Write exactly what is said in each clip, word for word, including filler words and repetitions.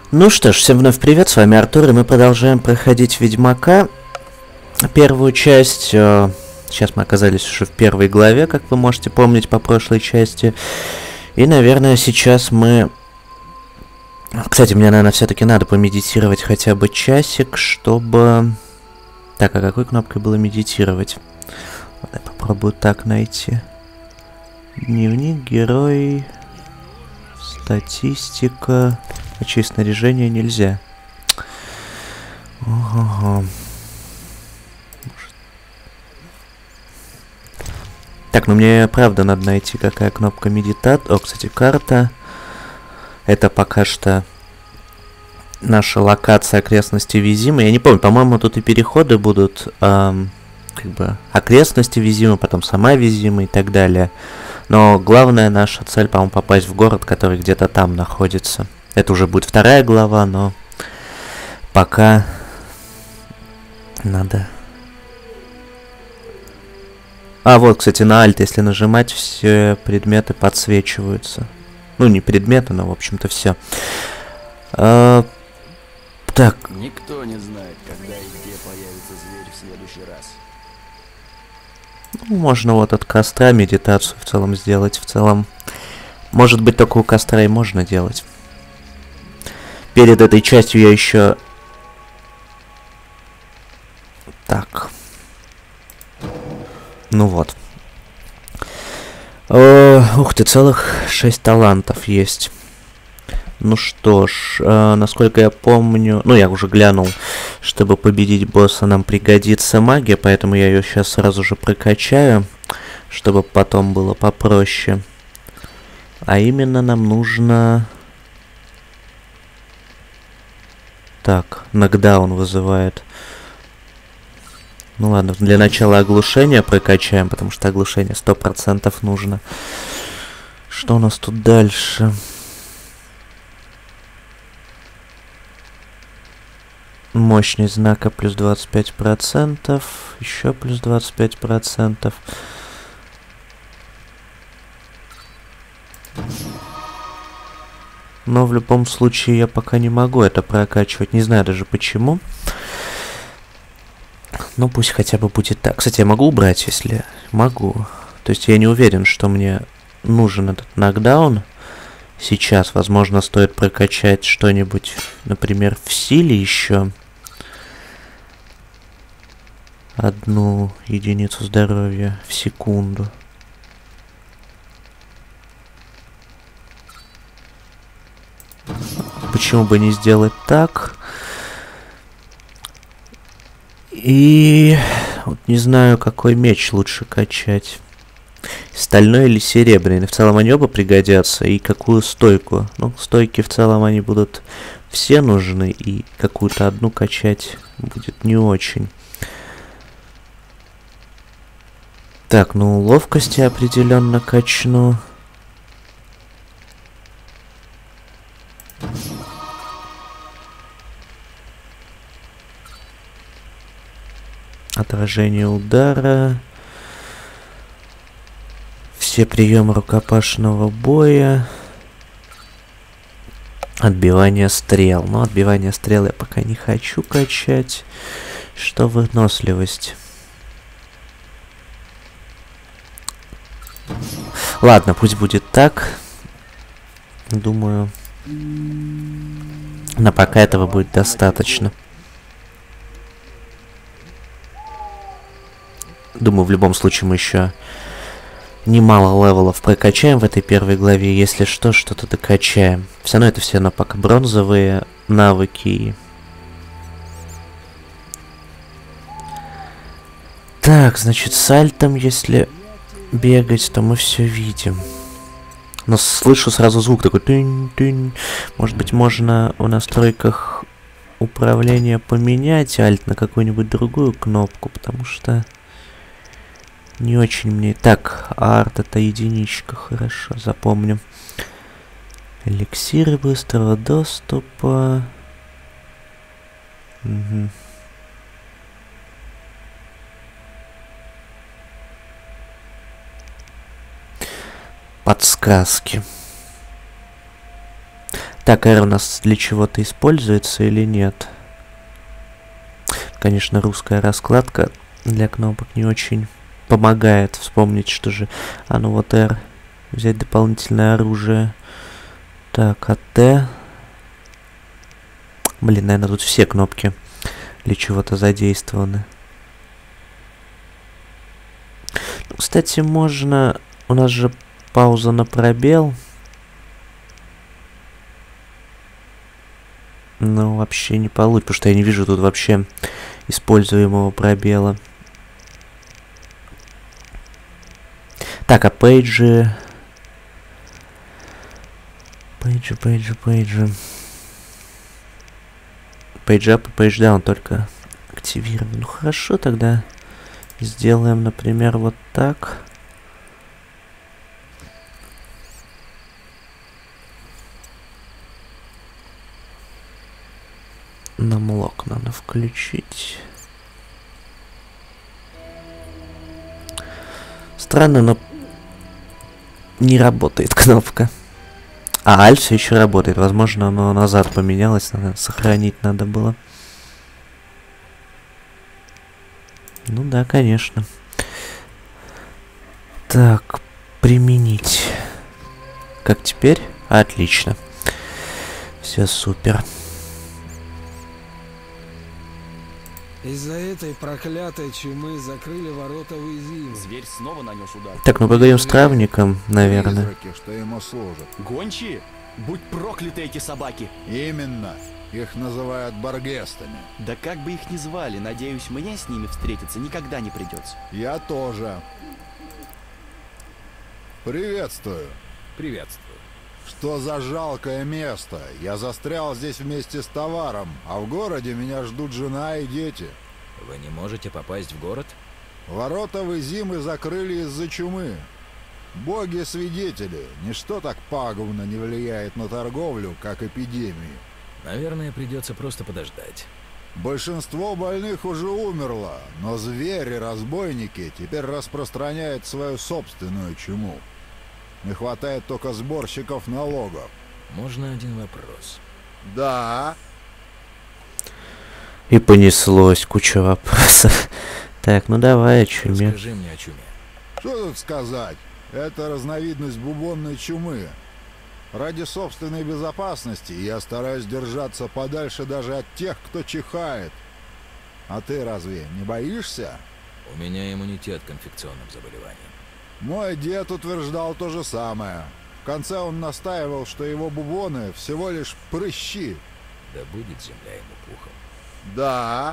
Ну что ж, всем вновь привет, с вами Артур, и мы продолжаем проходить Ведьмака. Первую часть, э, сейчас мы оказались уже в первой главе, как вы можете помнить по прошлой части. И, наверное, сейчас мы... Кстати, мне, наверное, все-таки надо помедитировать хотя бы часик, чтобы... Так, а какой кнопкой было медитировать? Вот я попробую так найти. Дневник, герой, статистика... Очи снаряжение нельзя. Ого. Так, ну мне правда надо найти, какая кнопка медитат. О, кстати, карта. Это пока что наша локация окрестности Визимы. Я не помню, по-моему, тут и переходы будут. Эм, как бы окрестности Визимы, потом сама Визима и так далее. Но главная наша цель, по-моему, попасть в город, который где-то там находится. Это уже будет вторая глава, но пока надо... А, вот, кстати, на Alt, если нажимать, все предметы подсвечиваются. Ну, не предметы, но, в общем-то, все. А, так. Никто не знает, когда и где появится зверь в следующий раз. Ну, можно вот от костра медитацию в целом сделать. В целом, может быть, только у костра и можно делать. Перед этой частью я еще... Так. Ну вот. О, ух ты, целых шесть талантов есть. Ну что ж, э, насколько я помню... Ну, я уже глянул, чтобы победить босса, нам пригодится магия, поэтому я ее сейчас сразу же прокачаю, чтобы потом было попроще. А именно нам нужно... Так, нокдаун вызывает. Ну ладно, для начала оглушение прокачаем, потому что оглушение сто процентов нужно. Что у нас тут дальше? Мощность знака плюс двадцать пять процентов. Еще плюс двадцать пять процентов. Но в любом случае я пока не могу это прокачивать. Не знаю даже почему. Ну пусть хотя бы будет так. Кстати, я могу убрать, если могу. То есть я не уверен, что мне нужен этот нокдаун. Сейчас, возможно, стоит прокачать что-нибудь, например, в силе еще. Одну единицу здоровья в секунду. Почему бы не сделать так? И вот не знаю, какой меч лучше качать. Стальной или серебряный. В целом они оба пригодятся. И какую стойку? Ну, стойки в целом они будут все нужны. И какую-то одну качать будет не очень. Так, ну ловкости определенно качну. Отражение удара. Все приемы рукопашного боя. Отбивание стрел. Но отбивание стрел я пока не хочу качать. Что выносливость? Ладно, пусть будет так. Думаю, на пока этого будет достаточно. Думаю, в любом случае мы еще немало левелов прокачаем в этой первой главе. Если что, что-то докачаем. Все равно это все равно пока бронзовые навыки. Так, значит, с альтом, если бегать, то мы все видим. Но слышу сразу звук такой тынь-тынь. Может быть, можно в настройках управления поменять альт на какую-нибудь другую кнопку, потому что... Не очень мне... Так, арт это единичка, хорошо, запомню. Эликсиры быстрого доступа. Угу. Подсказки. Так, R у нас для чего-то используется или нет? Конечно, русская раскладка для кнопок не очень помогает вспомнить, что же... А, ну вот R. Взять дополнительное оружие. Так, а Т... Блин, наверное, тут все кнопки для чего-то задействованы. Ну, кстати, можно... У нас же пауза на пробел. Ну, вообще не получится, потому что я не вижу тут вообще используемого пробела. Так, а пейджи... Пейджи, пейджи, пейджи... Page up и page down только активированы. Ну хорошо, тогда сделаем, например, вот так. Нам лок надо включить. Странно, но не работает кнопка. А, Alt все еще работает. Возможно, оно назад поменялось. Надо сохранить надо было. Ну да, конечно. Так, применить. Как теперь? Отлично. Все супер. Из-за этой проклятой чумы закрыли ворота в Изим. Зверь снова нанес удар. Так, ну поговорим с травником, наверное. Призраки, что ему служат. Гончие? Будь прокляты эти собаки. Именно. Их называют баргестами. Да как бы их ни звали, надеюсь, мне с ними встретиться никогда не придется. Я тоже. Приветствую. Приветствую. Что за жалкое место? Я застрял здесь вместе с товаром, а в городе меня ждут жена и дети. Вы не можете попасть в город? Ворота в Изимы закрыли из-за чумы. Боги-свидетели, ничто так пагубно не влияет на торговлю, как эпидемии. Наверное, придется просто подождать. Большинство больных уже умерло, но звери-разбойники теперь распространяют свою собственную чуму. Не хватает только сборщиков налогов. Можно один вопрос? Да. И понеслось куча вопросов. Так, ну давай о чуме. Расскажи мне о чуме. Что тут сказать? Это разновидность бубонной чумы. Ради собственной безопасности я стараюсь держаться подальше даже от тех, кто чихает. А ты разве не боишься? У меня иммунитет к инфекционным заболеваниям. Мой дед утверждал то же самое. В конце он настаивал, что его бубоны всего лишь прыщи. Да будет земля ему пухом. Да.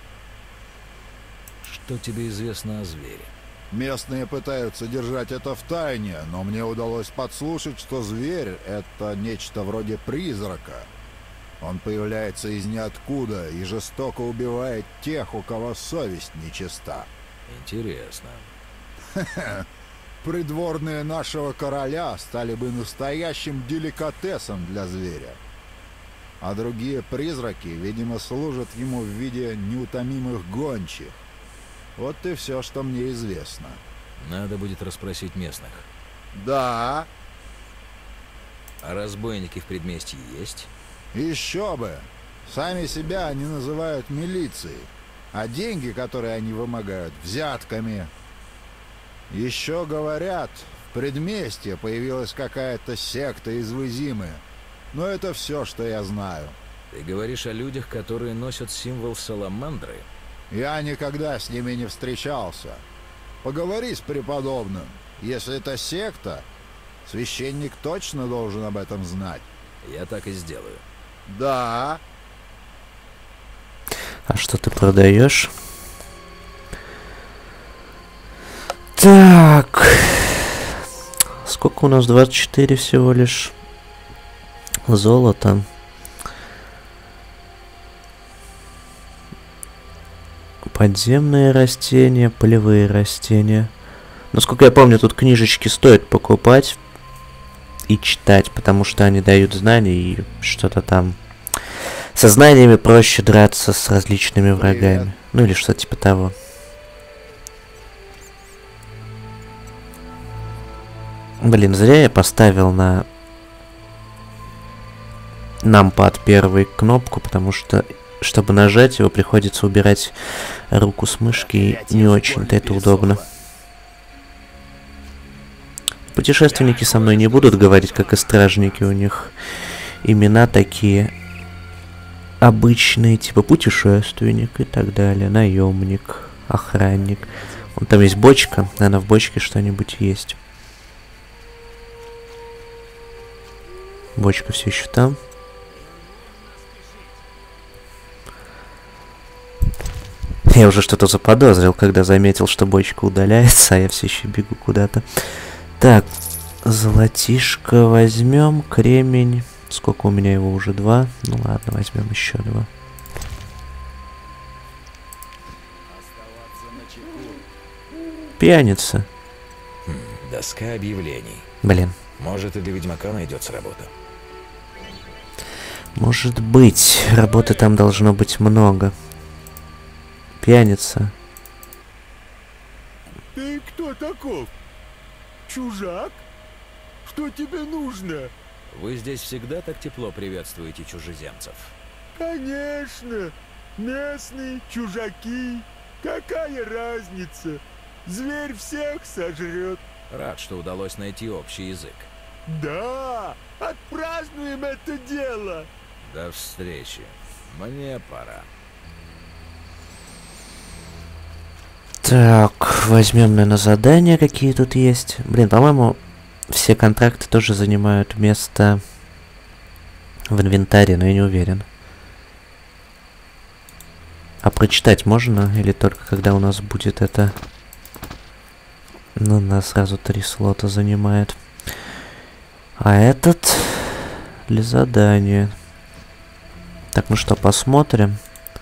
Что тебе известно о звере? Местные пытаются держать это в тайне, но мне удалось подслушать, что зверь — это нечто вроде призрака. Он появляется из ниоткуда и жестоко убивает тех, у кого совесть нечиста. Интересно. Придворные нашего короля стали бы настоящим деликатесом для зверя. А другие призраки, видимо, служат ему в виде неутомимых гончих. Вот и все, что мне известно. Надо будет расспросить местных. Да. А разбойники в предместье есть? Еще бы. Сами себя они называют милицией, а деньги, которые они вымогают, взятками. Еще говорят, в предместье появилась какая-то секта из Изимы. Но это все, что я знаю. Ты говоришь о людях, которые носят символ саламандры? Я никогда с ними не встречался. Поговори с преподобным. Если это секта, священник точно должен об этом знать. Я так и сделаю. Да. А что ты продаешь? Так. Сколько у нас? двадцать четыре всего лишь. Золото. Подземные растения, полевые растения. Насколько я помню, тут книжечки стоит покупать и читать, потому что они дают знания и что-то там. Со знаниями проще драться с различными врагами. Привет. Ну или что-то типа того. Блин, зря я поставил на нампад первый кнопку, потому что, чтобы нажать его, приходится убирать руку с мышки, и не очень-то это удобно. Путешественники со мной не будут говорить, как и стражники, у них имена такие обычные, типа путешественник и так далее, наемник, охранник. Вон там есть бочка, наверное, в бочке что-нибудь есть. Бочка все еще там. Я уже что-то заподозрил, когда заметил, что бочка удаляется, а я все еще бегу куда-то. Так, золотишко возьмем, кремень. Сколько у меня его уже? Два. Ну ладно, возьмем еще два. Пьяница. Хм, доска объявлений. Блин. Может, и для ведьмака найдется работа. Может быть. Работы там должно быть много. Пьяница. Ты кто таков? Чужак? Что тебе нужно? Вы здесь всегда так тепло приветствуете чужеземцев? Конечно. Местные, чужаки. Какая разница? Зверь всех сожрет. Рад, что удалось найти общий язык. Да, отпразднуем это дело. До встречи. Мне пора. Так, возьмем, наверное, задания, какие тут есть. Блин, по-моему, все контракты тоже занимают место в инвентаре, но я не уверен. А прочитать можно? Или только когда у нас будет это... Ну, нас сразу три слота занимает. А этот для задания. Так, ну что, посмотрим.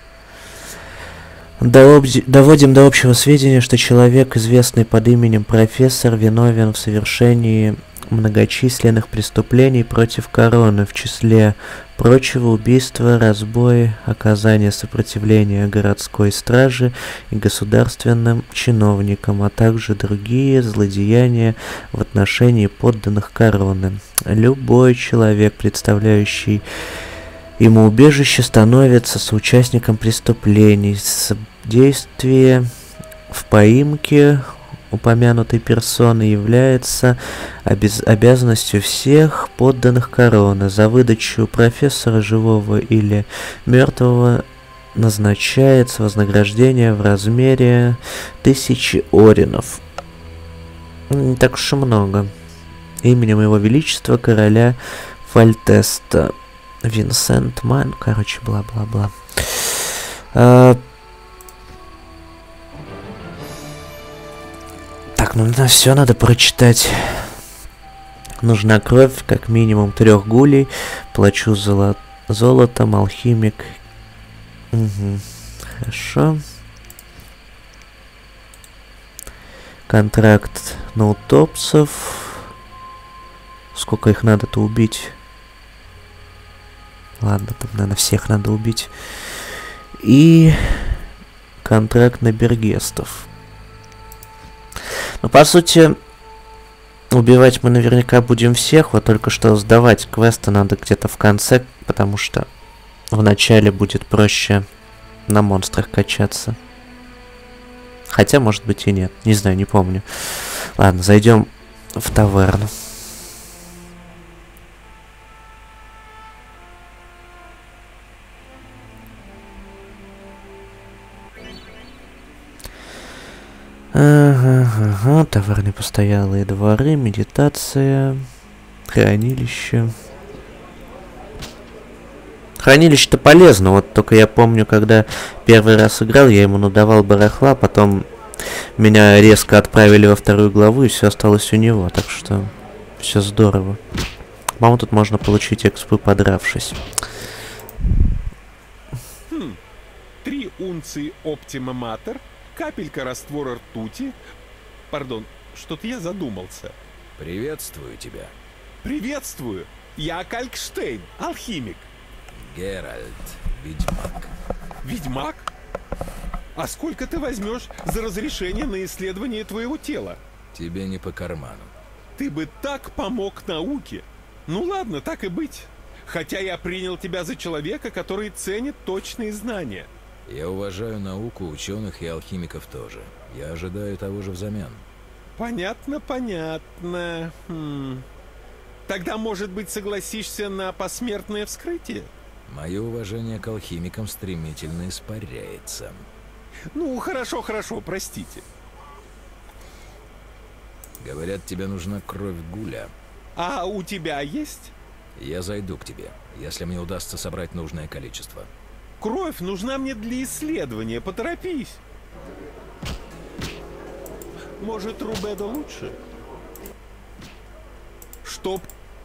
Доводим до общего сведения, что человек, известный под именем профессор, виновен в совершении многочисленных преступлений против короны, в числе прочего убийства, разбои, оказания сопротивления городской страже и государственным чиновникам, а также другие злодеяния в отношении подданных короны. Любой человек, представляющий ему убежище, становится соучастником преступлений. Действие в поимке упомянутой персоны является обез обязанностью всех подданных короны. За выдачу профессора, живого или мертвого, назначается вознаграждение в размере тысячи оринов. Не так уж и много. Именем его величества короля Фальтеста. Винсент Майн, короче, бла-бла-бла. А... Так, ну на все надо прочитать. Нужна кровь, как минимум трех гулей. Плачу золо... золотом, алхимик. Угу. Хорошо. Контракт на утопцев. Сколько их надо-то убить? Ладно, там, наверное, всех надо убить. И контракт на бергестов. Ну, по сути, убивать мы наверняка будем всех, вот только что сдавать квесты надо где-то в конце, потому что в начале будет проще на монстрах качаться. Хотя, может быть, и нет. Не знаю, не помню. Ладно, зайдем в таверну. Ага, ага, товарные постоялые дворы, медитация, хранилище. Хранилище-то полезно, вот только я помню, когда первый раз играл, я ему надавал барахла, потом меня резко отправили во вторую главу, и все осталось у него, так что все здорово. По-моему, тут можно получить экспы, подравшись. Хм, три унции Оптима Матер, капелька раствора ртути. Пардон, что-то я задумался. Приветствую тебя. Приветствую. Я Калькштейн, алхимик. Геральт, ведьмак. Ведьмак? А сколько ты возьмешь за разрешение на исследование твоего тела? Тебе не по карману. Ты бы так помог науке. Ну ладно, так и быть. Хотя я принял тебя за человека, который ценит точные знания. Я уважаю науку, ученых и алхимиков тоже. Я ожидаю того же взамен. Понятно, понятно. Хм. Тогда, может быть, согласишься на посмертное вскрытие? Мое уважение к алхимикам стремительно испаряется. Ну, хорошо, хорошо, простите. Говорят, тебе нужна кровь гуля. А у тебя есть? Я зайду к тебе, если мне удастся собрать нужное количество. Кровь нужна мне для исследования, поторопись. Может, Рубедо лучше? Чтоб...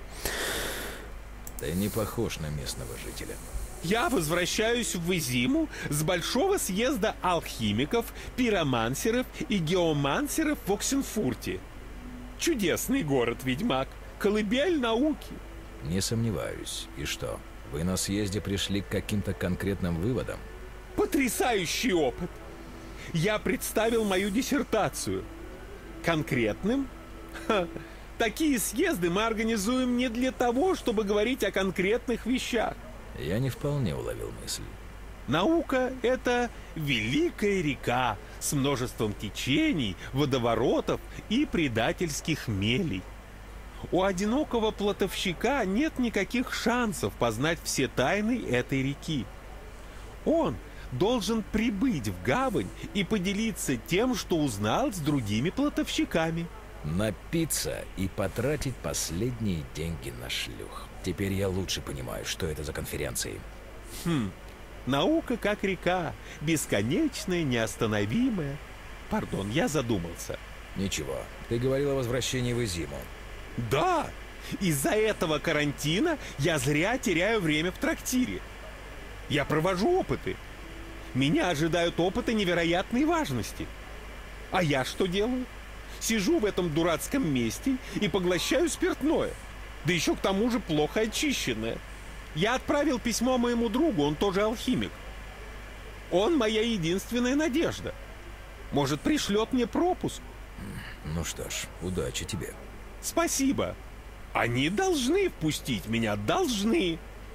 Ты не похож на местного жителя. Я возвращаюсь в Изиму с большого съезда алхимиков, пиромансеров и геомансеров в Оксенфурте. Чудесный город, ведьмак. Колыбель науки. Не сомневаюсь. И что, вы на съезде пришли к каким-то конкретным выводам? Потрясающий опыт. Я представил мою диссертацию. Конкретным? Ха. Такие съезды мы организуем не для того, чтобы говорить о конкретных вещах. Я не вполне уловил мысль. Наука — это великая река с множеством течений, водоворотов и предательских мелей. У одинокого плотовщика нет никаких шансов познать все тайны этой реки. Он должен прибыть в гавань и поделиться тем, что узнал с другими плотовщиками. Напиться и потратить последние деньги на шлюх. Теперь я лучше понимаю, что это за конференции. Хм, наука как река, бесконечная, неостановимая. Пардон, я задумался. Ничего, ты говорил о возвращении в Изиму. Да, из-за этого карантина я зря теряю время в трактире. Я провожу опыты. Меня ожидают опыты невероятной важности. А я что делаю? Сижу в этом дурацком месте и поглощаю спиртное. Да еще к тому же плохо очищенное. Я отправил письмо моему другу, он тоже алхимик. Он моя единственная надежда. Может, пришлет мне пропуск? Ну что ж, удачи тебе. Спасибо. Они должны впустить меня, должны.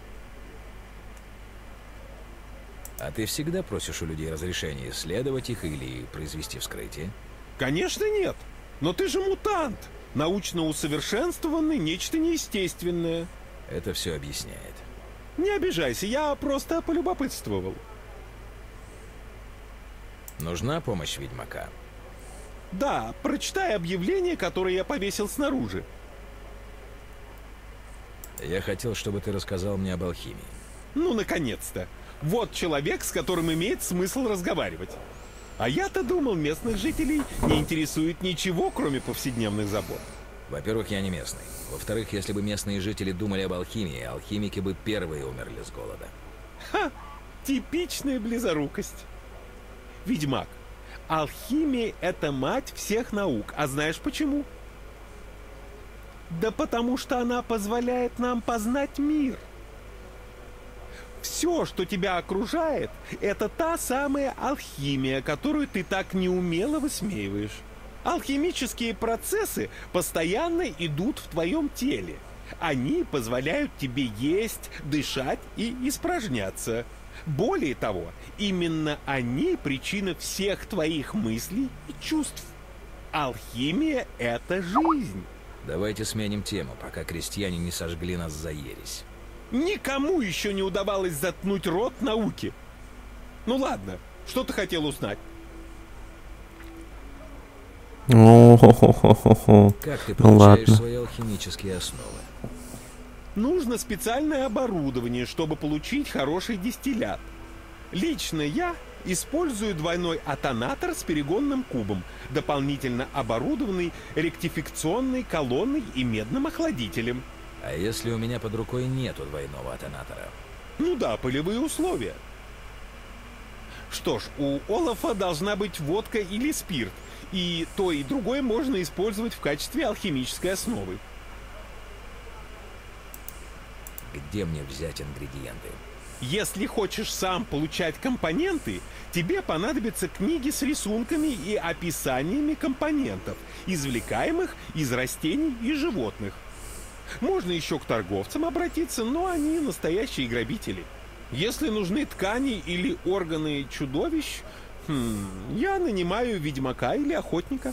А ты всегда просишь у людей разрешения исследовать их или произвести вскрытие? Конечно, нет. Но ты же мутант. Научно усовершенствованный, нечто неестественное. Это все объясняет. Не обижайся, я просто полюбопытствовал. Нужна помощь ведьмака? Да, прочитай объявление, которое я повесил снаружи. Я хотел, чтобы ты рассказал мне об алхимии. Ну, наконец-то. Вот человек, с которым имеет смысл разговаривать. А я-то думал, местных жителей не интересует ничего, кроме повседневных забот. Во-первых, я не местный. Во-вторых, если бы местные жители думали об алхимии, алхимики бы первые умерли с голода. Ха! Типичная близорукость. Ведьмак, алхимия — это мать всех наук. А знаешь почему? Да потому что она позволяет нам познать мир. Все, что тебя окружает, это та самая алхимия, которую ты так неумело высмеиваешь. Алхимические процессы постоянно идут в твоем теле. Они позволяют тебе есть, дышать и испражняться. Более того, именно они причина всех твоих мыслей и чувств. Алхимия — это жизнь. Давайте сменим тему, пока крестьяне не сожгли нас за ересь. Никому еще не удавалось заткнуть рот науке. Ну ладно, что ты хотел узнать? Как ты Ну получаешь ладно. свои алхимические основы? Нужно специальное оборудование, чтобы получить хороший дистиллят. Лично я использую двойной атонатор с перегонным кубом, дополнительно оборудованный ректификационной колонной и медным охладителем. А если у меня под рукой нету двойного атонатора? Ну да, полевые условия. Что ж, у Олафа должна быть водка или спирт, и то и другое можно использовать в качестве алхимической основы. Где мне взять ингредиенты? Если хочешь сам получать компоненты, тебе понадобятся книги с рисунками и описаниями компонентов, извлекаемых из растений и животных. Можно еще к торговцам обратиться, но они настоящие грабители. Если нужны ткани или органы чудовищ, хм, я нанимаю ведьмака или охотника.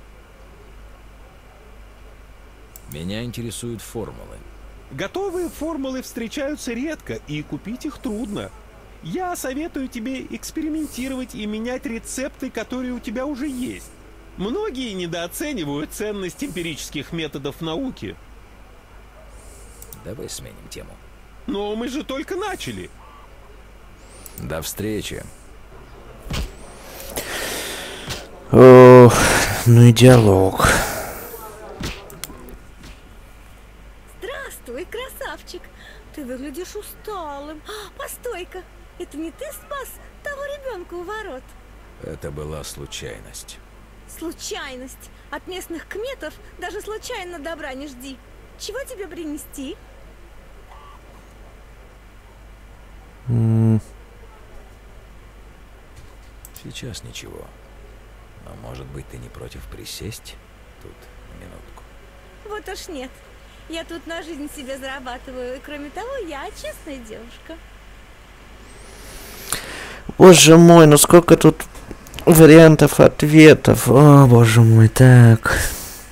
Меня интересуют формулы. Готовые формулы встречаются редко, и купить их трудно. Я советую тебе экспериментировать и менять рецепты, которые у тебя уже есть. Многие недооценивают ценность эмпирических методов науки. Давай сменим тему. Но мы же только начали. До встречи. Ох, ну и диалог. Здравствуй, красавчик. Ты выглядишь усталым. А, постой-ка, это не ты спас того ребенка у ворот? Это была случайность. Случайность. От местных кметов даже случайно добра не жди. Чего тебе принести? М. Сейчас ничего. Но может быть ты не против присесть тут минутку? Вот уж нет. Я тут на жизнь себе зарабатываю, и кроме того, я честная девушка. Боже мой, ну сколько тут вариантов ответов. О, боже мой, так.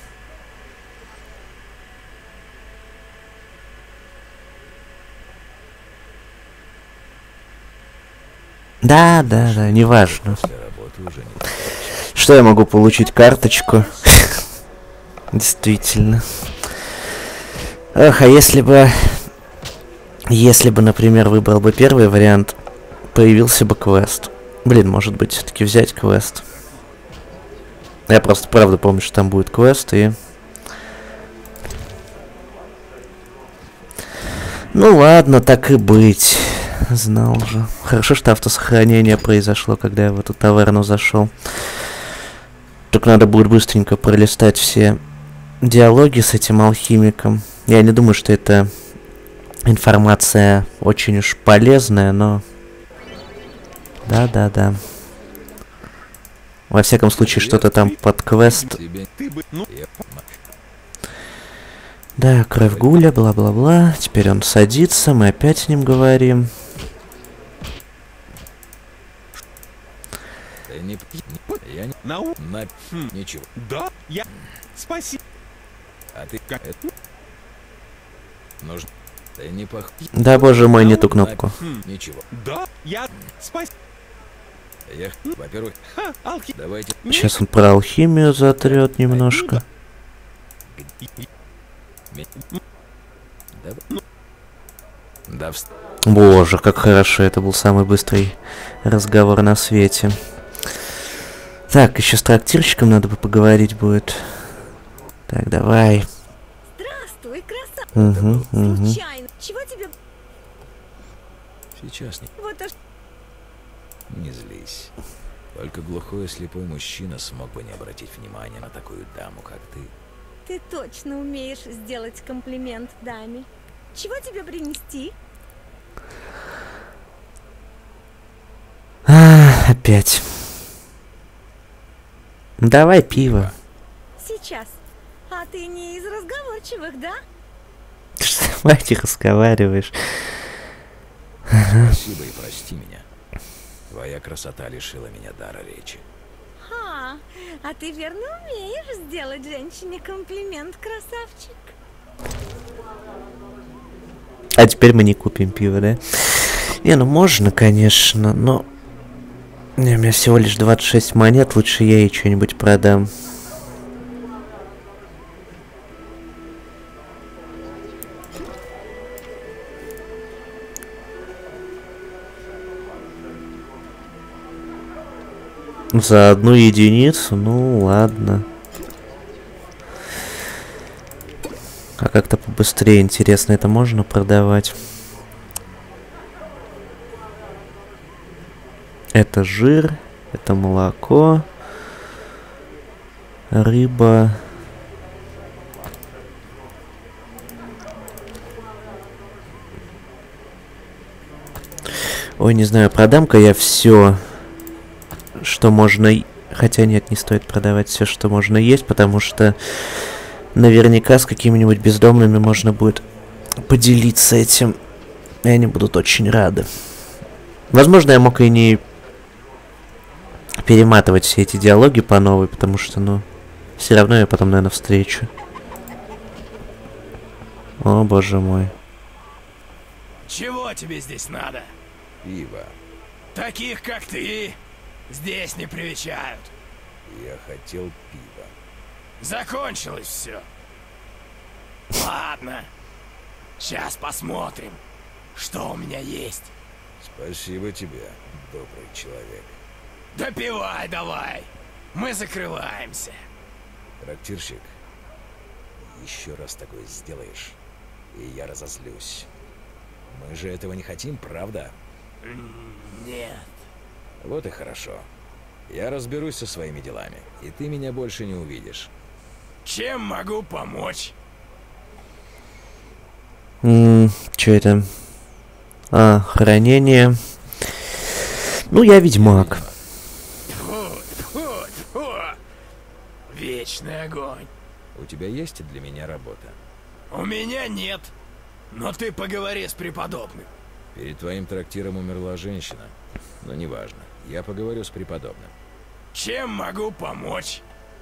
Да, да, да, неважно. После работы уже не... Что я могу получить? Карточку? Действительно. Ох, а если бы... Если бы, например, выбрал бы первый вариант, появился бы квест. Блин, может быть, все-таки взять квест. Я просто правда помню, что там будет квест, и... Ну ладно, так и быть. Знал же. Хорошо, что автосохранение произошло, когда я в эту таверну зашел. Только надо будет быстренько пролистать все диалоги с этим алхимиком. Я не думаю, что это информация очень уж полезная, но... Да-да-да. Во всяком случае, что-то там под квест. Да, кровь гуля, бла-бла-бла. Теперь он садится, мы опять с ним говорим. Не, я не... Нау... На... Хм. Ничего. Да, я... Спасибо. А ты... Как? Это... Нужно... Ты не пох... Да, боже мой, не ту кнопку. Хм. Ничего. Да, я... Спасибо. Я... Во-первых... Ха, алхи... Давайте... Сейчас он про алхимию затрет немножко. Да... Да... вст- Боже, как хорошо, это был самый быстрый разговор на свете. Так, еще с трактирщиком надо бы поговорить будет. Так, давай. Здравствуй, красавчик. Угу, угу. Случайно. Чего тебе... Сейчас не... Вот уж... Не злись. Только глухой и слепой мужчина смог бы не обратить внимания на такую даму, как ты. Ты точно умеешь сделать комплимент даме. Чего тебе принести? А, опять. Давай пиво. Сейчас. А ты не из разговорчивых, да? Ты что, мать, разговариваешь? Спасибо и прости меня. Твоя красота лишила меня дара речи. Ха, а ты верно умеешь сделать женщине комплимент, красавчик? А теперь мы не купим пиво, да? Не, ну можно, конечно, но... Не, у меня всего лишь двадцать шесть монет, лучше я ей что-нибудь продам. За одну единицу? Ну, ладно. А как-то побыстрее, интересно, это можно продавать? Это жир, это молоко, рыба. Ой, не знаю, продам-ка я все, что можно... Хотя нет, не стоит продавать все, что можно есть, потому что наверняка с какими-нибудь бездомными можно будет поделиться этим. И они будут очень рады. Возможно, я мог и не перематывать все эти диалоги по новой, потому что, ну, все равно я потом, наверное, встречу. О, боже мой. Чего тебе здесь надо? Пиво. Таких, как ты, здесь не привечают. Я хотел пива. Закончилось все. Ладно. Сейчас посмотрим, что у меня есть. Спасибо тебе, добрый человек. Допивай давай. Мы закрываемся. Трактирщик, еще раз такое сделаешь, и я разозлюсь. Мы же этого не хотим, правда? Нет. Вот и хорошо. Я разберусь со своими делами, и ты меня больше не увидишь. Чем могу помочь? М-м, что это? А, хранение. Ну, я ведьмак. Фу, фу, фу. Вечный огонь. У тебя есть для меня работа? У меня нет. Но ты поговори с преподобным. Перед твоим трактиром умерла женщина. Но неважно. Я поговорю с преподобным. Чем могу помочь?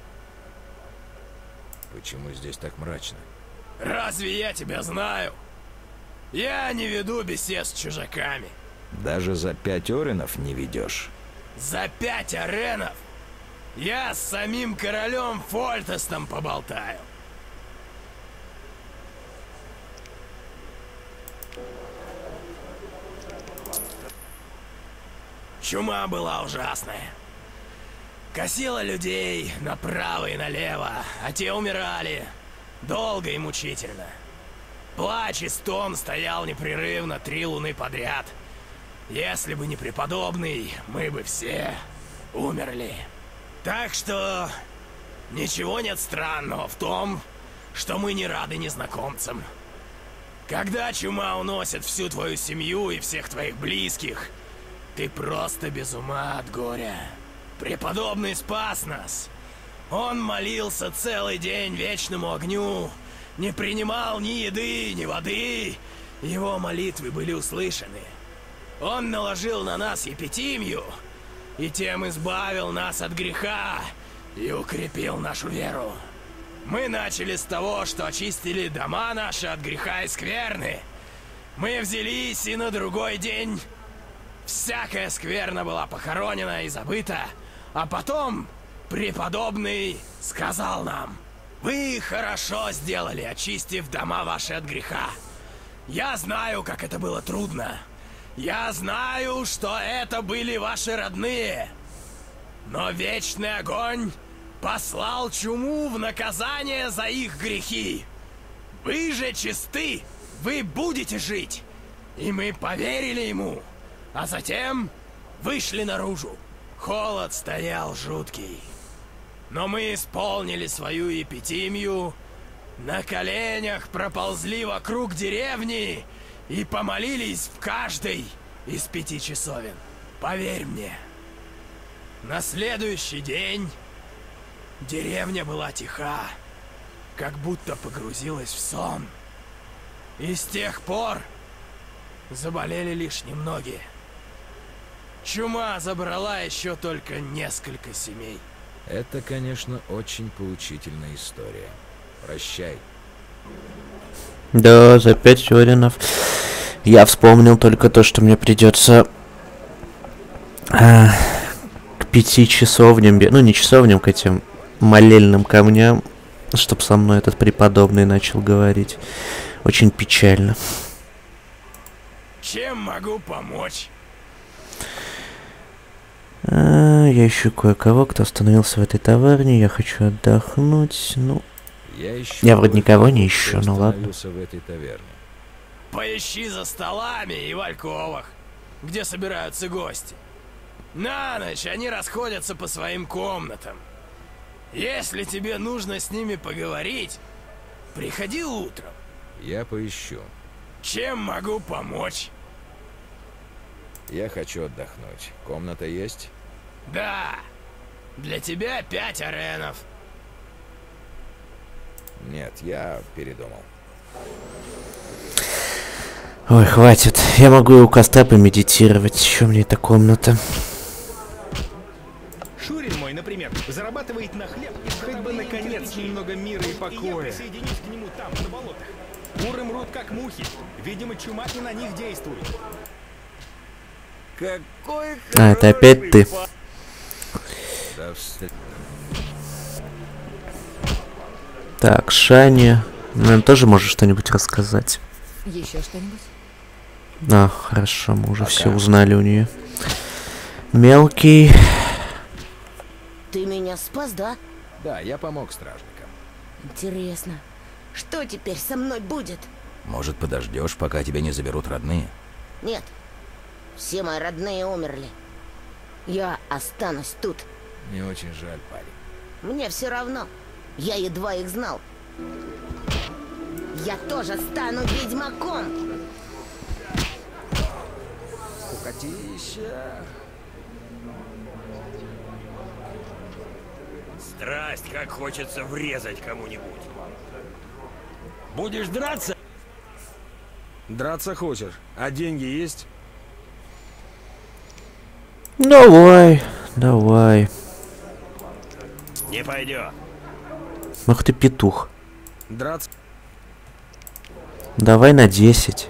Почему здесь так мрачно? Разве я тебя знаю? Я не веду бесед с чужаками. Даже за пять оренов не ведешь? За пять аренов я с самим королем Фольтестом поболтаю. Чума была ужасная. Косила людей направо и налево, а те умирали. Долго и мучительно. Плач и стон стоял непрерывно три луны подряд. Если бы не преподобный, мы бы все умерли. Так что ничего нет странного в том, что мы не рады незнакомцам. Когда чума уносит всю твою семью и всех твоих близких, ты просто без ума от горя. Преподобный спас нас. Он молился целый день вечному огню, не принимал ни еды, ни воды. Его молитвы были услышаны. Он наложил на нас епитимию, и тем избавил нас от греха и укрепил нашу веру. Мы начали с того, что очистили дома наши от греха и скверны. Мы взялись, и на другой день всякая скверна была похоронена и забыта, а потом преподобный сказал нам: «Вы хорошо сделали, очистив дома ваши от греха. Я знаю, как это было трудно. Я знаю, что это были ваши родные. Но вечный огонь послал чуму в наказание за их грехи. Вы же чисты, вы будете жить». И мы поверили ему, а затем вышли наружу. Холод стоял жуткий. Но мы исполнили свою епитимию, на коленях проползли вокруг деревни и помолились в каждой из пяти часовен. Поверь мне, на следующий день деревня была тиха, как будто погрузилась в сон. И с тех пор заболели лишь немногие. Чума забрала еще только несколько семей. Это, конечно, очень поучительная история. Прощай. Да, за пять оренов. Я вспомнил только то, что мне придется а, к пяти часовням, ну не часовням, к этим молельным камням, чтоб со мной этот преподобный начал говорить. Очень печально. Чем могу помочь? А, я ищу кое-кого, кто остановился в этой таверне. Я хочу отдохнуть. Ну, я, ищу я вроде никого не ищу, ну ладно. В этой таверне. Поищи за столами и в альковах, где собираются гости. На ночь они расходятся по своим комнатам. Если тебе нужно с ними поговорить, приходи утром. Я поищу. Чем могу помочь? Я хочу отдохнуть. Комната есть? Да. Для тебя пять аренов. Нет, я передумал. Ой, хватит. Я могу и у костра помедитировать. Еще мне эта комната. Шурин мой, например, зарабатывает на хлеб и хоть бы наконец немного мира и покоя. Я присоединюсь к нему там, на болотах. Куры мрут как мухи. Видимо, чума и на них действует. Какой А, это опять ты. Так, Шани. Наверное, тоже можешь что-нибудь рассказать. Еще что-нибудь? А, хорошо, мы уже Пока. все узнали у нее. Мелкий. Ты меня спас, да? Да, я помог стражникам. Интересно, что теперь со мной будет? Может, подождешь, пока тебя не заберут родные? Нет, все мои родные умерли. Я останусь тут. Мне очень жаль, парень. Мне все равно. Я едва их знал. Я тоже стану ведьмаком. Скукотища. Страсть, как хочется врезать кому-нибудь. Будешь драться? Драться хочешь, а деньги есть? Давай, давай. Не пойдет. Ах ты петух. Драться. Давай на десять.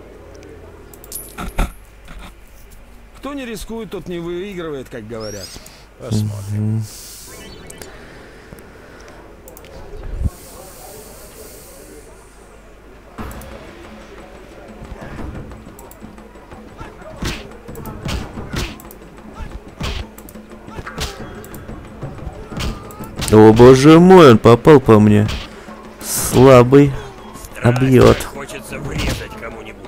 Кто не рискует, тот не выигрывает, как говорят. Посмотрим. Mm-hmm. О боже мой, он попал по мне. Слабый. Обьет. Хочется врезать кому-нибудь.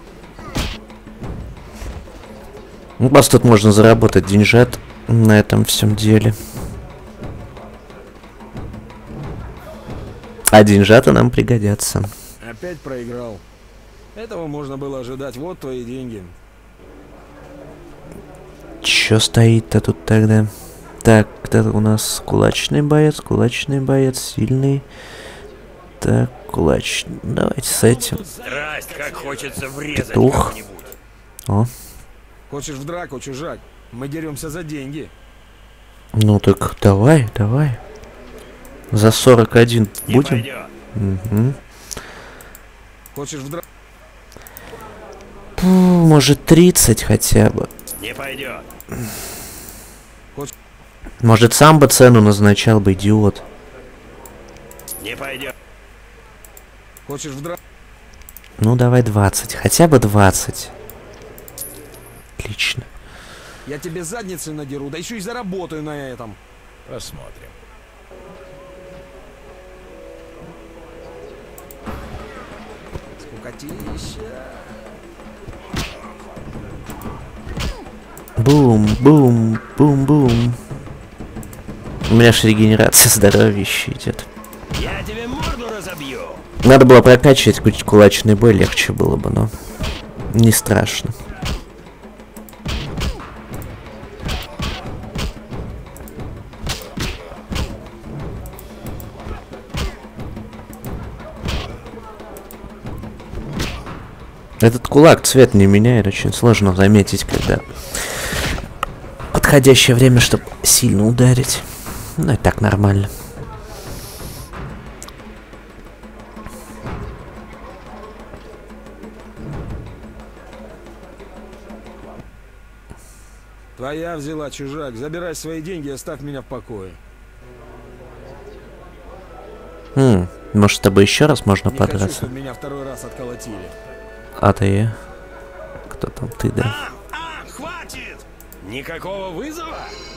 Ну, просто тут можно заработать деньжат на этом всем деле. А деньжата нам пригодятся. Опять проиграл. Этого можно было ожидать. Вот твои деньги. Чё стоит-то тут тогда? Так, это у нас кулачный боец, кулачный боец, сильный. Так, кулачный. Давайте с этим. Страсть, как хочется врезать Петух. кому-нибудь. О. Хочешь в драку, чужак? Мы деремся за деньги. Ну так давай, давай. За сорок один Не будем? пойдет. Угу. Хочешь в драку? Может тридцать хотя бы. Не пойдет. Может сам бы цену назначал бы, идиот. Не пойдет. Хочешь в драку? Ну давай двадцать, хотя бы двадцать. Отлично. Я тебе задницы надеру, да еще и заработаю на этом. Посмотрим. Скукотища. Бум, бум, бум, бум. У меня же регенерация здоровья еще идет. Я тебе морду разобью. Надо было прокачивать какой-то кулачный бой, легче было бы, но не страшно. Этот кулак цвет не меняет, очень сложно заметить, когда подходящее время, чтобы сильно ударить. Ну и так нормально. Твоя взяла, чужак. Забирай свои деньги и оставь меня в покое. Хм, может, с тобой еще раз можно Не подраться? хочу, чтобы меня второй раз отколотили. А ты? Кто там? Ты, да? А, а, хватит! Никакого вызова?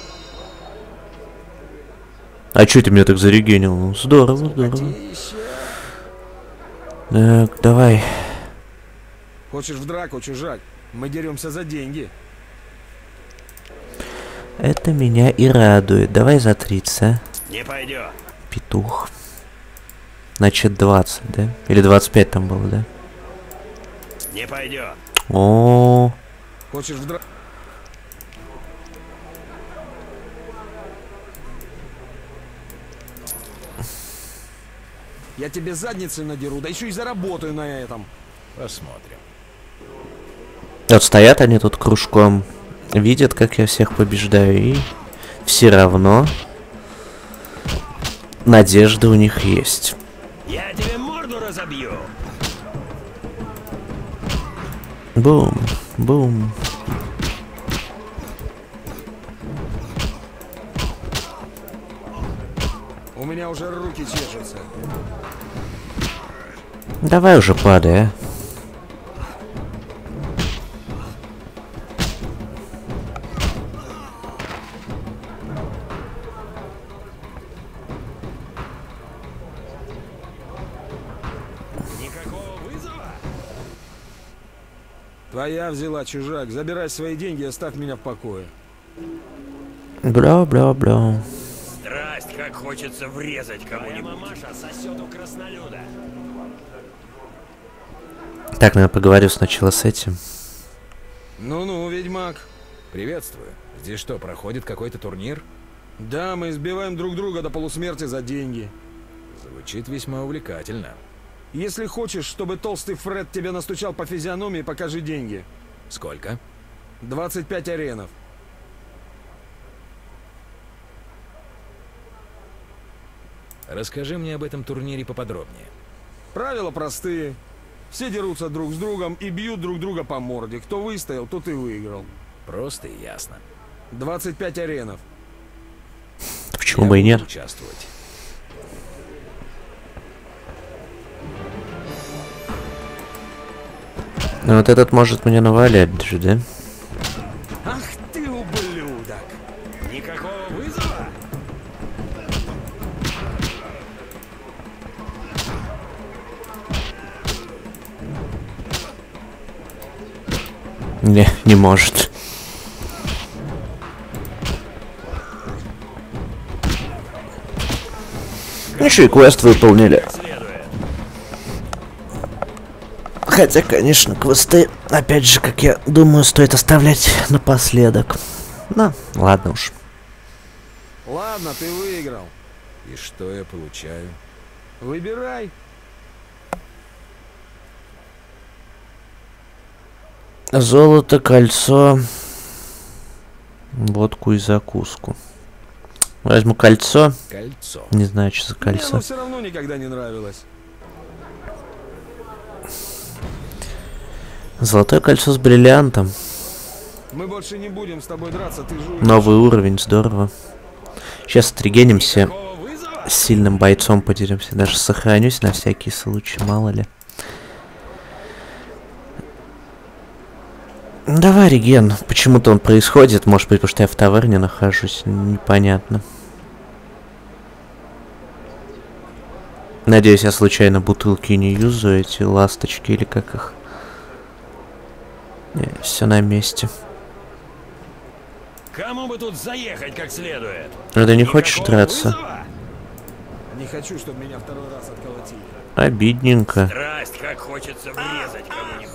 А чё ты меня так зарегенил? Ну, здорово, здорово. Так, давай. Хочешь в драку, чужак? Мы деремся за деньги. Это меня и радует. Давай за тридцать, а? Не пойдет. Петух. Значит, двадцать, да? Или двадцать пять там было, да? Не пойдет. О. Хочешь в драку? Я тебе задницы надеру, да еще и заработаю на этом. Посмотрим. Вот стоят они тут кружком, видят, как я всех побеждаю, и все равно надежда у них есть. Я тебе морду разобью. Бум, бум. У меня уже руки чешутся. Давай уже падай, а. Твоя взяла, чужак. Забирай свои деньги и оставь меня в покое. Бля-бля-бля. Страсть, как хочется врезать кому-нибудь. Мамаша сосет у краснолюда. Так, наверное, поговорю сначала с этим. Ну-ну, ведьмак. Приветствую. Здесь что, проходит какой-то турнир? Да, мы избиваем друг друга до полусмерти за деньги. Звучит весьма увлекательно. Если хочешь, чтобы толстый Фред тебе настучал по физиономии, покажи деньги. Сколько? двадцать пять аренов. Расскажи мне об этом турнире поподробнее. Правила простые. Все дерутся друг с другом и бьют друг друга по морде. Кто выстоял, тот и выиграл. Просто и ясно. двадцать пять аренов. Почему бы и нет? Участвовать. Ну вот этот может меня навалять же, да? Ах ты ублюдок! Никакого вызова? Не, не может. Еще и квест выполнили. Хотя, конечно, квесты, опять же, как я думаю, стоит оставлять напоследок. Ну, ладно уж. Ладно, ты выиграл. И что я получаю? Выбирай. Золото, кольцо, водку и закуску. Возьму кольцо. Кольцо. Не знаю, что за кольцо. Мне оно все равно никогда не нравилось. Золотое кольцо с бриллиантом. Мы больше не будем с тобой драться, ты жуешь. Новый уровень, здорово. Сейчас отрегенимся. С сильным бойцом подеремся. Даже сохранюсь на всякий случай, мало ли. Давай, реген. Почему-то он происходит. Может быть, потому что я в таверне нахожусь. Непонятно. Надеюсь, я случайно бутылки не юзаю, эти ласточки или как их. Не, все на месте. Кому бы тут заехать как следует? Ну ты не хочешь драться? Вызова? Не хочу, чтобы меня второй раз отколотили. Обидненько. Страсть, как хочется врезать кому-нибудь.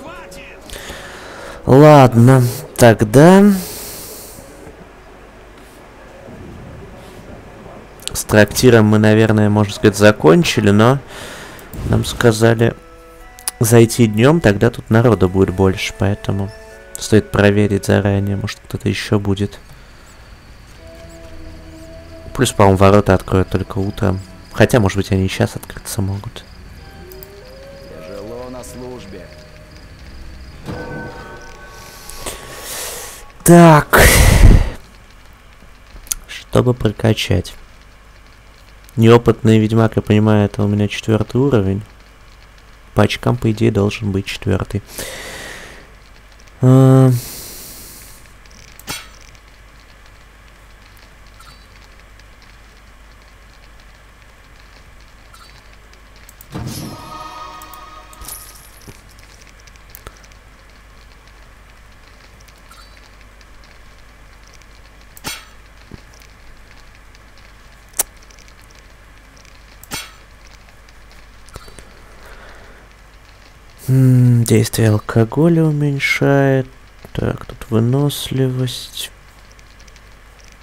Ладно, тогда... С трактиром мы, наверное, можно сказать, закончили, но нам сказали зайти днем, тогда тут народа будет больше, поэтому стоит проверить заранее, может кто-то еще будет. Плюс, по-моему, ворота откроют только утром. Хотя, может быть, они и сейчас открыться могут. Тяжело на службе. Так. Чтобы прокачать. Неопытный ведьмак, я понимаю, это у меня четвертый уровень. По очкам, по идее, должен быть четвертый. А... Действие алкоголя уменьшает. Так, тут выносливость.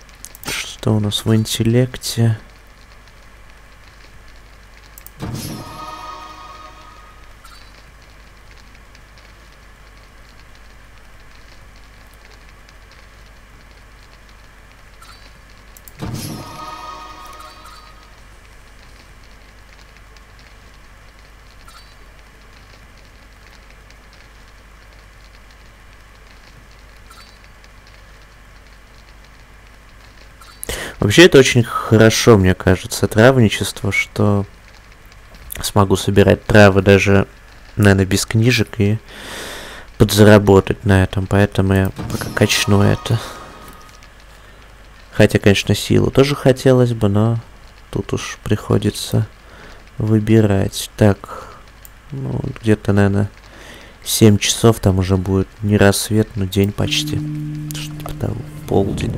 Что у нас в интеллекте? Вообще это очень хорошо, мне кажется, травничество, что смогу собирать травы даже, наверное, без книжек и подзаработать на этом, поэтому я пока качну это. Хотя, конечно, силу тоже хотелось бы, но тут уж приходится выбирать. Так, ну, где-то, наверное, семь часов там уже будет не рассвет, но день почти. Что-то там, полдень.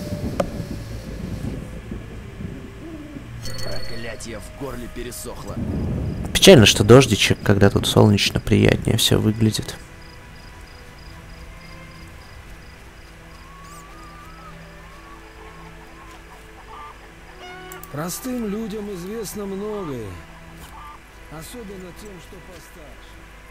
Проклятие, в горле пересохло. Печально, что дождичек, когда тут солнечно, приятнее все выглядит. Простым людям известно многое. Особенно тем, что постарше.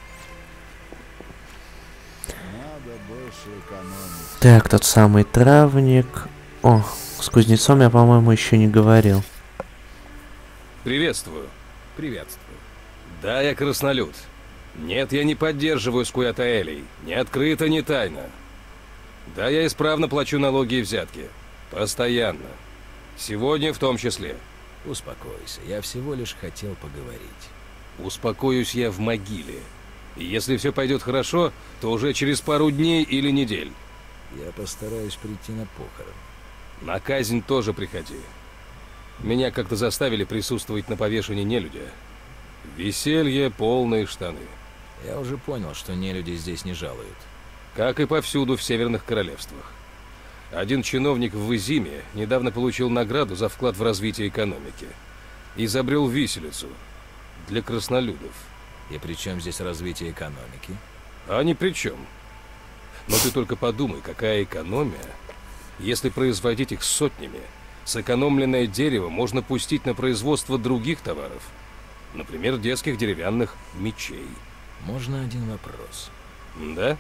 Надо больше экономить. Так, тот самый травник. О, с кузнецом я, по-моему, еще не говорил. Приветствую. Приветствую. Да, я краснолюд. Нет, я не поддерживаю скуятаэлей. Ни открыто, ни тайно. Да, я исправно плачу налоги и взятки. Постоянно. Сегодня в том числе. Успокойся, я всего лишь хотел поговорить. Успокоюсь я в могиле. И если все пойдет хорошо, то уже через пару дней или недель. Я постараюсь прийти на похорон. На казнь тоже приходи. Меня как-то заставили присутствовать на повешении нелюдя. Веселье, полные штаны. Я уже понял, что нелюди здесь не жалуют. Как и повсюду в северных королевствах. Один чиновник в Изиме недавно получил награду за вклад в развитие экономики. Изобрел виселицу для краснолюдов. И при чем здесь развитие экономики? А ни при чем. Но ты только подумай, какая экономия, если производить их сотнями. Сэкономленное дерево можно пустить на производство других товаров. Например, детских деревянных мечей. Можно один вопрос? Да?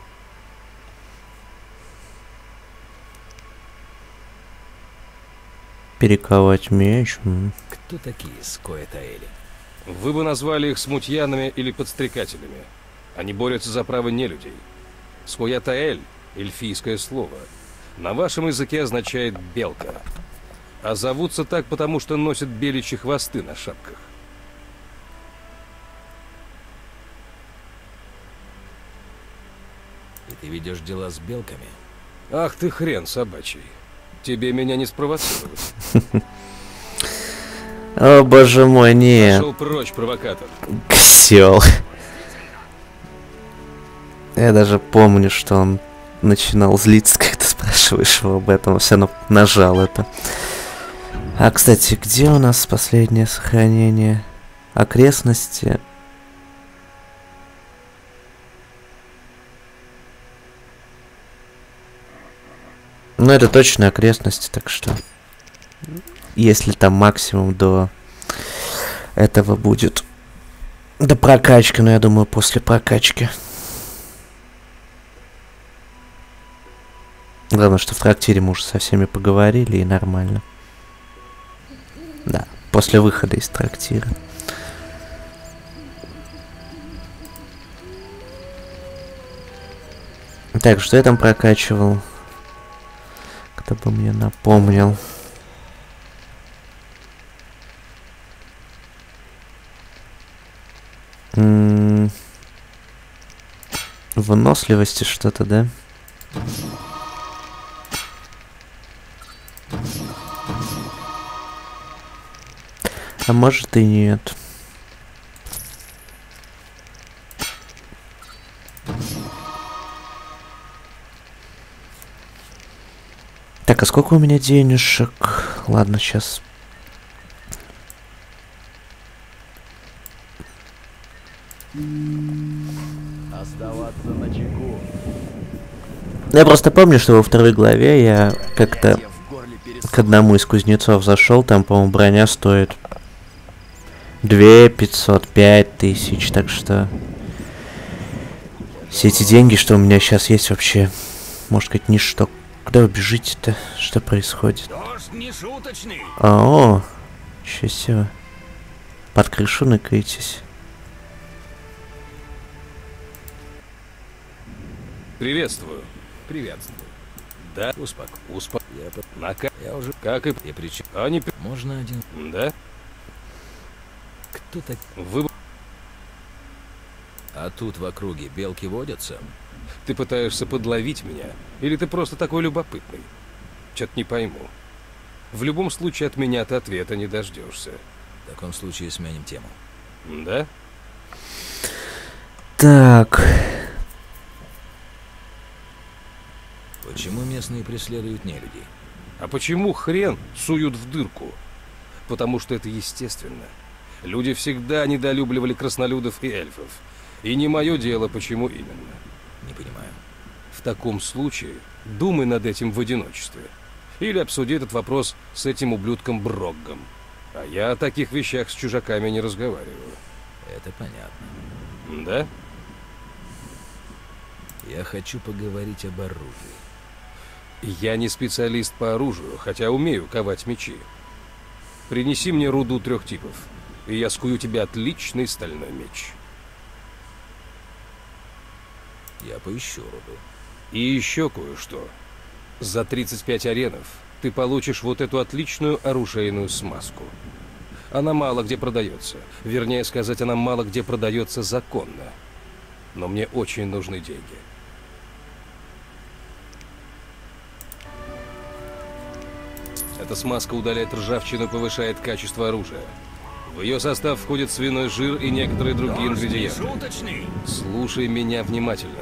Перековать меч. Кто такие скуятаэли? Вы бы назвали их смутьянами или подстрекателями. Они борются за право нелюдей. Скуятаэль — эльфийское слово. На вашем языке означает «белка». А зовутся так, потому что носят беличьи хвосты на шапках. И ты ведешь дела с белками? Ах ты хрен собачий. Тебе меня не спровоцировать. О, боже мой, не. Пошел прочь, провокатор. Ксел. Я даже помню, что он начинал злиться, когда спрашиваешь его об этом. Все равно нажал это. А, кстати, где у нас последнее сохранение? Окрестности. Ну, это точно окрестности, так что... Если там максимум до этого будет... До прокачки, но я думаю, после прокачки. Главное, что в трактире мы уже со всеми поговорили, и нормально. Да, после выхода из трактира. Так, что я там прокачивал? Кто бы мне напомнил. М-м- выносливости что-то, да? А может и нет. Так, а сколько у меня денежек? Ладно, сейчас. Оставаться на чеку. Я просто помню, что во второй главе я как-то к одному из кузнецов зашел, там, по-моему, броня стоит две пятьсот, пять тысяч, так что все эти деньги, что у меня сейчас есть, вообще, может быть, ничто. Куда вы бежите-то? Что происходит? Дождь не шуточный. А, о, еще все. Под крышу ныкаетесь. Приветствую. Приветствую. Да, успок, успок. Я, по... Нака... Я уже... Как и... И причем... Они... Можно один... Да? Кто так... Вы... А тут в округе белки водятся? Ты пытаешься подловить меня? Или ты просто такой любопытный? Чё-то не пойму. В любом случае от меня ты ответа не дождешься. В таком случае сменим тему. Да? Так. Почему местные преследуют нелюдей? А почему хрен суют в дырку? Потому что это естественно. Люди всегда недолюбливали краснолюдов и эльфов. И не мое дело, почему именно. Не понимаю. В таком случае думай над этим в одиночестве. Или обсуди этот вопрос с этим ублюдком Броггом. А я о таких вещах с чужаками не разговариваю. Это понятно. Да? Я хочу поговорить об оружии. Я не специалист по оружию, хотя умею ковать мечи. Принеси мне руду трех типов, и я скую тебе отличный стальной меч. Я поищу руду. И еще кое-что. За тридцать пять аренов ты получишь вот эту отличную оружейную смазку. Она мало где продается. Вернее сказать, она мало где продается законно. Но мне очень нужны деньги. Эта смазка удаляет ржавчину и повышает качество оружия. В ее состав входит свиной жир и некоторые другие ингредиенты. Слушай меня внимательно.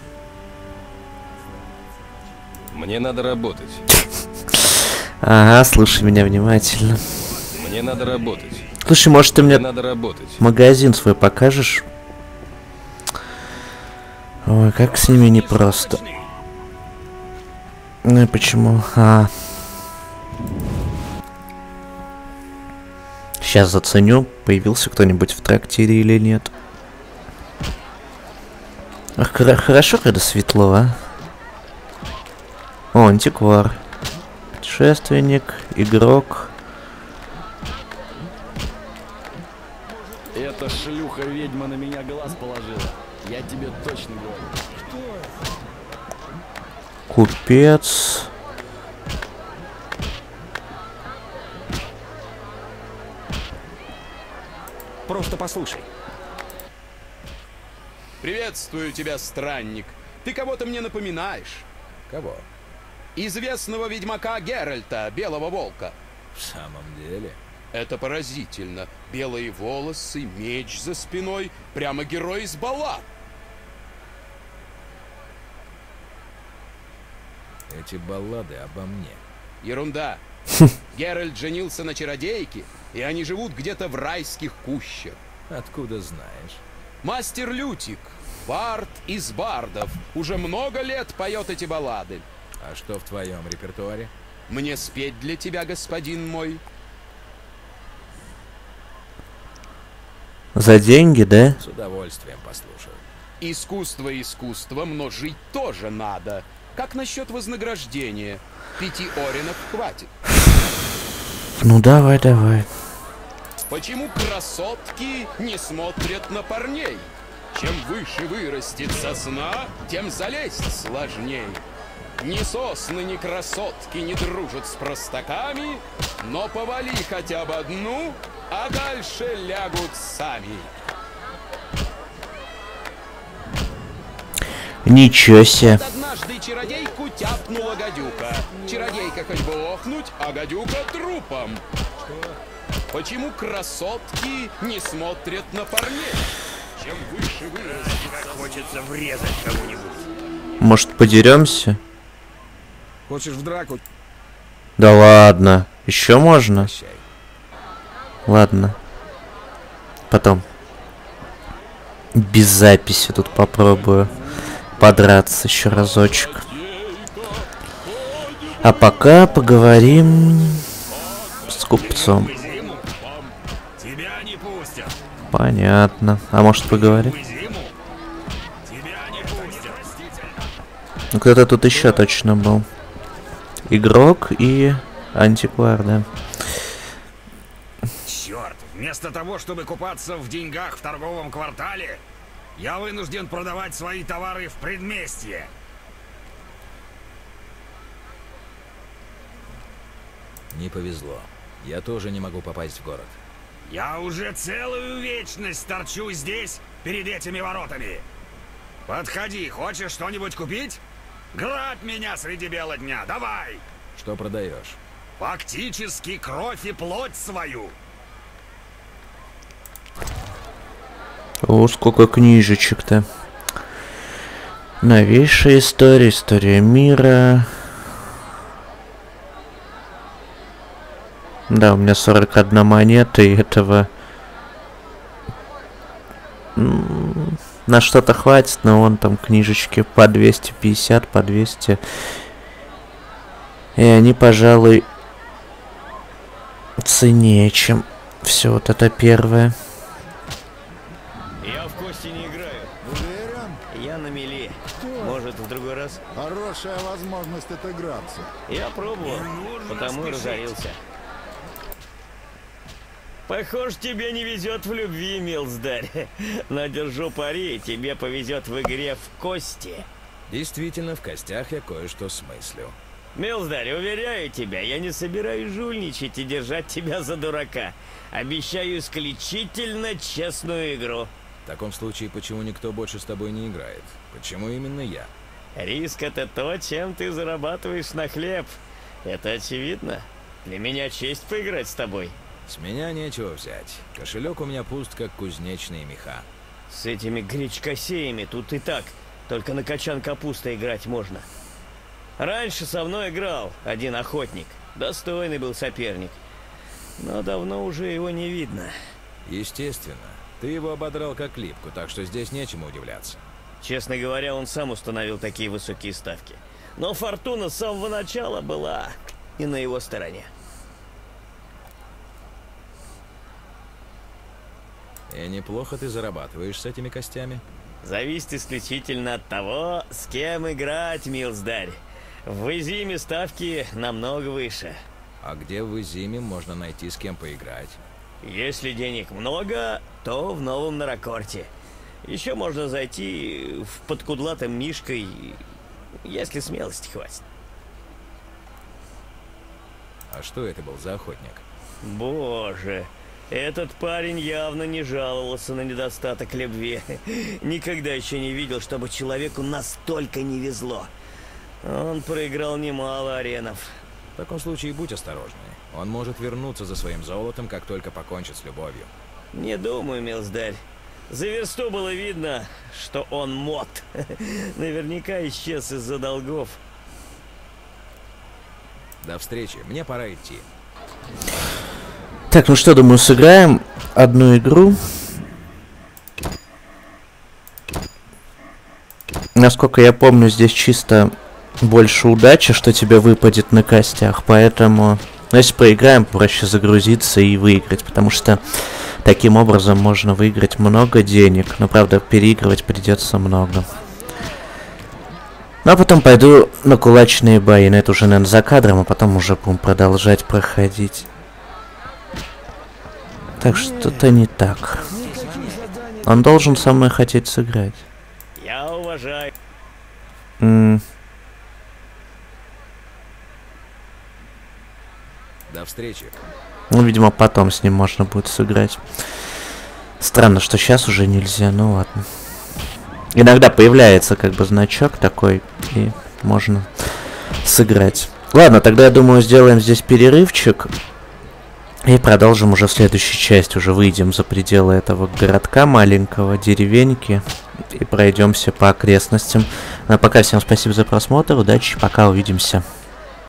Мне надо работать. Ага, слушай меня внимательно. Мне надо работать. Слушай, может ты мне, мне надо работать. Магазин свой покажешь? Ой, как с ними непросто. Ну и почему? А. Сейчас заценю, появился кто-нибудь в трактире или нет. Ах, хорошо, когда светло, а? О, антиквар. Путешественник, игрок. Эта шлюха-ведьма на меня глаз положила. Я тебе точно говорю. Купец. Просто послушай. Приветствую тебя, странник. Ты кого-то мне напоминаешь. Кого? Известного ведьмака Геральта, Белого Волка. В самом деле? Это поразительно. Белые волосы, меч за спиной. Прямо герой из баллад. Эти баллады обо мне. Ерунда. Геральт женился на чародейке, и они живут где-то в райских кущах. Откуда знаешь? Мастер Лютик, бард из бардов, уже много лет поет эти баллады. А что в твоем репертуаре? Мне спеть для тебя, господин мой? За деньги, да? С удовольствием послушаю. Искусство искусством, но жить тоже надо. Как насчет вознаграждения? Пяти оренов хватит. Ну давай, давай. Почему красотки не смотрят на парней? Чем выше вырастет сосна, тем залезть сложней. Ни сосны, ни красотки не дружат с простаками, но повали хотя бы одну, а дальше лягут сами. Ничего себе. Вот однажды чародейку тяпнула гадюка. Чародейка хоть бы охнуть, а гадюка трупом. Почему красотки не смотрят на парней? Чем выше вырастет, хочется врезать кому-нибудь. Может, подеремся? Хочешь в драку? Да ладно. Еще можно? Ладно. Потом. Без записи тут попробую подраться еще разочек. А пока поговорим с купцом. Понятно. А может поговорим? Ну кто-то тут еще точно был. Игрок и антиквар, да. Черт, вместо того, чтобы купаться в деньгах в торговом квартале, я вынужден продавать свои товары в предместье. Не повезло. Я тоже не могу попасть в город. Я уже целую вечность торчу здесь, перед этими воротами. Подходи, хочешь что-нибудь купить? Грабь меня среди бела дня, давай! Что продаешь? Фактически кровь и плоть свою. О, сколько книжечек-то. Новейшая история, история мира. Да, у меня сорок одна монета, и этого на что-то хватит, но вон там книжечки по двести пятьдесят, по двести. И они, пожалуй, ценнее, чем все вот это первое. Я в кости не играю. Уверен? Я на мели. Может, в другой раз? Хорошая возможность отыграться. Я пробовал, потому и разорился. Похоже, тебе не везет в любви, милздарь. Но держу пари, тебе повезет в игре в кости. Действительно, в костях я кое-что смыслю. Милздарь, уверяю тебя, я не собираюсь жульничать и держать тебя за дурака. Обещаю исключительно честную игру. В таком случае, почему никто больше с тобой не играет? Почему именно я? Риск — это то, чем ты зарабатываешь на хлеб. Это очевидно. Для меня честь поиграть с тобой. С меня нечего взять. Кошелек у меня пуст, как кузнечные меха. С этими гречкосеями тут и так. Только на качан капусты играть можно. Раньше со мной играл один охотник. Достойный был соперник. Но давно уже его не видно. Естественно. Ты его ободрал как липку, так что здесь нечему удивляться. Честно говоря, он сам установил такие высокие ставки. Но фортуна с самого начала была и на его стороне. И неплохо ты зарабатываешь с этими костями? Зависит исключительно от того, с кем играть, милздарь. В Изиме ставки намного выше. А где в Изиме можно найти с кем поиграть? Если денег много, то в новом Наракорте. Еще можно зайти в подкудлатом Мишкой, если смелости хватит. А что это был за охотник? Боже, этот парень явно не жаловался на недостаток любви. Никогда еще не видел, чтобы человеку настолько не везло. Он проиграл немало аренов. В таком случае будь осторожнее. Он может вернуться за своим золотом, как только покончит с любовью. Не думаю, милздарь. За версту было видно, что он мод. Наверняка исчез из-за долгов. До встречи. Мне пора идти. Так, ну что, думаю, сыграем одну игру. Насколько я помню, здесь чисто больше удачи, что тебе выпадет на костях. Поэтому, если проиграем, проще загрузиться и выиграть. Потому что таким образом можно выиграть много денег. Но, правда, переигрывать придется много. Ну, а потом пойду на кулачные бои. Но это уже, наверное, за кадром, а потом уже будем продолжать проходить. Так что-то не так. Он должен со мной хотеть сыграть. Я уважаю. М До встречи. Ну, видимо, потом с ним можно будет сыграть. Странно, что сейчас уже нельзя, ну ладно. Иногда появляется как бы значок такой, и можно сыграть. Ладно, тогда я думаю, сделаем здесь перерывчик. И продолжим уже в следующей части. Уже выйдем за пределы этого городка маленького, деревеньки. И пройдемся по окрестностям. Ну а пока всем спасибо за просмотр. Удачи, пока, увидимся.